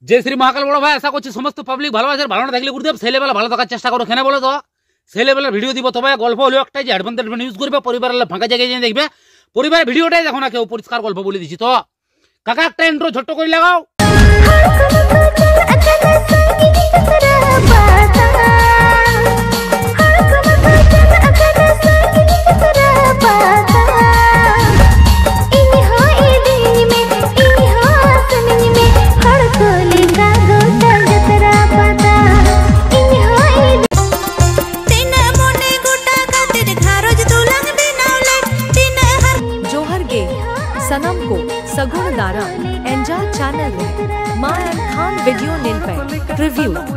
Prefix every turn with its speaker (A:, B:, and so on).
A: जय श्री महाकाल बड़ भाई आशा करছি সমস্ত পাবলিক ভালো আছে ভালো না থাকলে গুরুদেব সেই লেভেলে ভালো থাকার চেষ্টা করো কেন বলো তো সেই লেভেলের ভিডিও দিব তবে গল্প হলো একটাই যে অ্যাডভান্টেজ ইউজ করবে পরিবারের ফাঁকা জায়গায় যেয়ে দেখবে পরিবারের ভিডিওটাই দেখো না কেউ পরিষ্কার গল্প বলে দিছি তো কাকা একটা ইন্ট্রো ছোট করে লাগাও
B: सनम को सगुण दारा एंजा चैनल में मां एंड खान वीडियो निल पे रिव्यू